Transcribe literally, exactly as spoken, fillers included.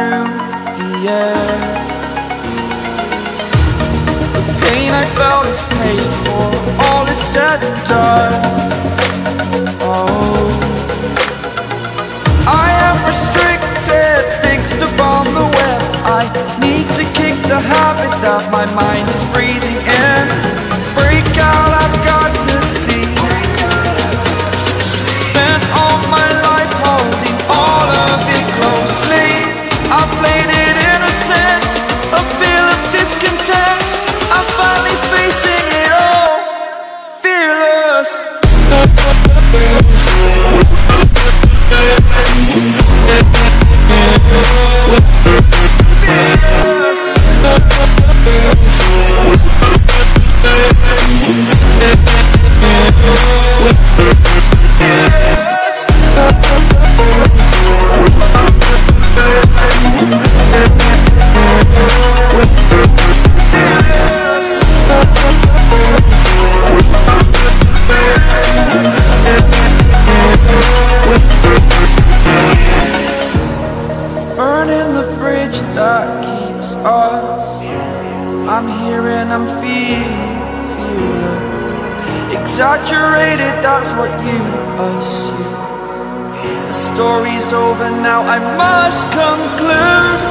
through the air. The pain I felt is paid for, all is said and done. Oh, I am restricted, fixed upon the web. I need to kick the habit that my mind is breathing in. Break out, I've got to see. Spent all my life holding all of it closely. I played it innocent, a feel of discontent. I'm finally facing it all, fearless. Burning the bridge that keeps us. I'm here and I'm feeling fearless. Exaggerated, that's what you assume. The story's over now, I must conclude.